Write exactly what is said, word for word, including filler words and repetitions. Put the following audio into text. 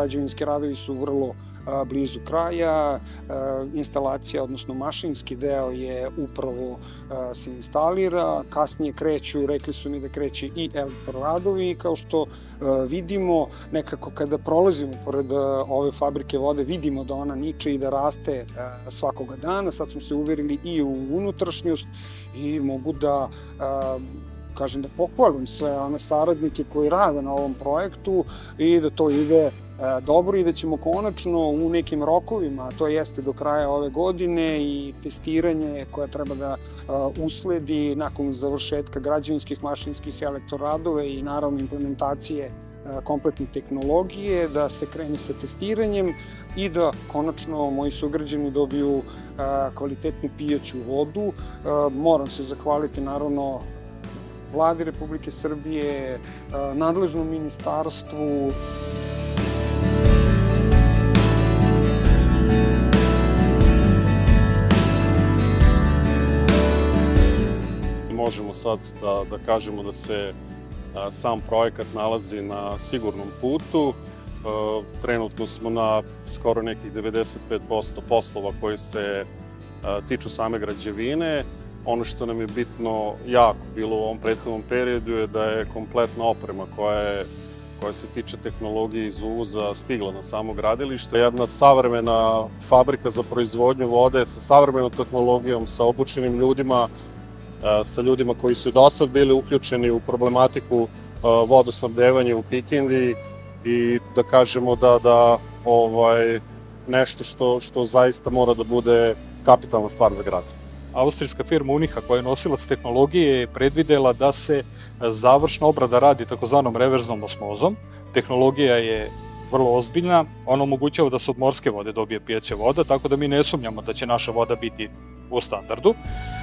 građevinski radovi su vrlo blizu kraja, instalacija, odnosno mašinski deo je upravo se instalira, kasnije kreću, rekli su mi da kreće i elektroradovi i kao što vidimo, nekako kada prolazimo pored ove fabrike vode, vidimo da ona niče i da raste svakoga dana. Sad smo se uverili i u unutrašnjost i mogu da kažem da pohvalim sve one saradnike koji rade na ovom projektu i da to ide dobro i da ćemo konačno u nekim rokovima, to jeste do kraja ove godine i testiranje koje treba da usledi nakon završetka građevinskih, mašinskih, elektroradova i naravno implementacije kompletne tehnologije, da se krene sa testiranjem i da konačno moji sugrađani dobiju kvalitetnu pijaću vodu. Moram se zahvaliti naravno Vladi Republike Srbije, nadležnom ministarstvu. Možemo sad da, da kažemo da se a, sam projekat nalazi na sigurnom putu. A, trenutno smo na skoro nekih devedeset pet posto poslova koji se a, tiču same građevine. Ono što nam je bitno jako bilo u ovom prethodnom periodu je da je kompletna oprema koja je koja se tiče tehnologije iz uvoza stigla na samo gradilište. Jedna savremena fabrika za proizvodnju vode sa savremenom tehnologijom, sa obučenim ljudima, sa ljudima koji su do sad bili uključeni u problematiku vodosnabdevanja u Kikindi i da kažemo da, da ovaj, nešto što, što zaista mora da bude kapitalna stvar za grad. Austrijska firma Uniha, koja je nosilac tehnologije, je predvidela da se završna obrada radi takozvanom reverznom osmozom. Tehnologija je vrlo ozbiljna, ona omogućava da se od morske vode dobije pijaća voda, tako da mi ne sumnjamo da će naša voda biti u standardu.